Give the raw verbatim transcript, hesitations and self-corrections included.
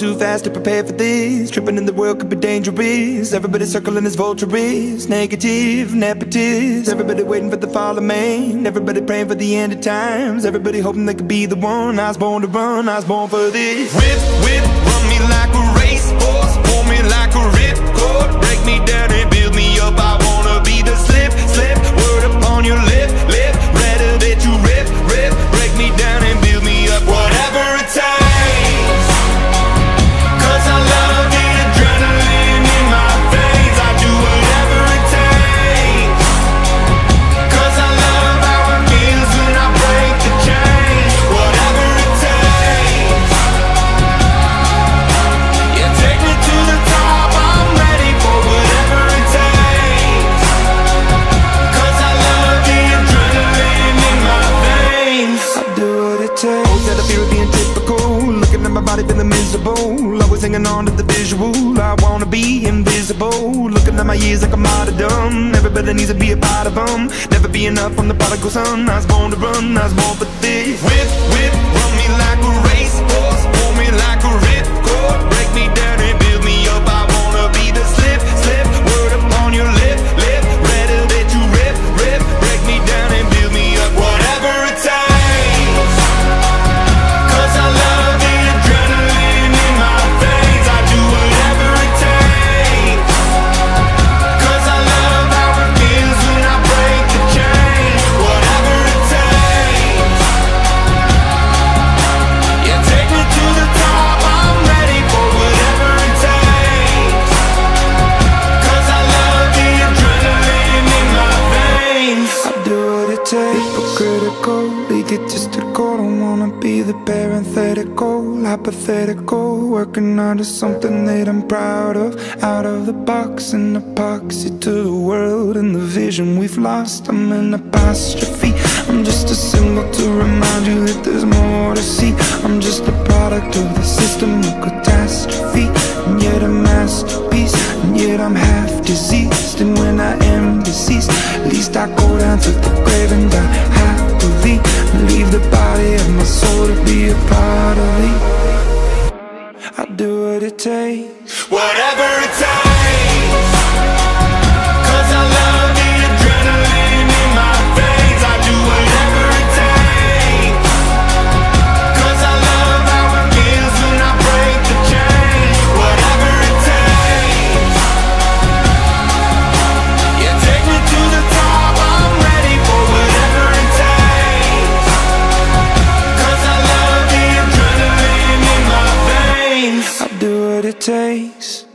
too fast to prepare for this. Tripping in the world could be dangerous. Everybody circling as vultures, negative, nepotist. Everybody waiting for the fall of man. Everybody praying for the end of times. Everybody hoping they could be the one. I was born to run, I was born for this. Whip, whip, run me like a racehorse, pull me like a ripcord, break me down and build me up. I wanna be the slip, slip, word upon your lip, lip. Rather that you rip, rip, break me down and build me up. Whatever it takes, 'cause I love the adrenaline in my veins. I do whatever it takes, 'cause I love how it feels when I break the chain. Whatever it takes, yeah, take me to the top. I'm ready for whatever it takes, 'cause I love the adrenaline in my veins. I do what it takes. Always had a fear of being typical, looking at my body feeling miserable, always hanging on to the visual. I wanna be invisible, looking at my years like I'm martyrdom. Everybody needs to be a part of them. Never be enough from the prodigal son. I was born to run, I was born for this. Whip, whip, run me like a racehorse, pull me like a ripcord, break me down and build me up. I wanna be the slip, slip, word upon your lip, lip. Rather that you rip, rip, break me down and build me up. Whatever it takes, 'cause I love the adrenaline in my veins. I do whatever it takes, 'cause I love how it feels when I break the chain. Whatever it takes, yeah, take me to the top. I'm ready for whatever it takes, 'cause I love the adrenaline in my veins. I do what it takes. Hypocritical, egotistical, don't wanna be the parenthetical, hypothetical, working out of something that I'm proud of. Out of the box, an epoxy to the world and the vision we've lost. I'm an apostrophe, I'm just a symbol to remind you that there's more to see. I'm just a product of the system of catastrophe, and yet a masterpiece, and yet I'm half diseased. And when I am deceased, at least I go down to the grave and die happily, and leave the body of my soul to be a part of me. I do what it takes, whatever it takes, 'cause I love the adrenaline in my veins. I do whatever it takes, 'cause I love how it feels when I break the chain. Whatever it takes, yeah, take me to the top. I'm ready for whatever it takes, 'cause I love the adrenaline in my veins. I do what it takes.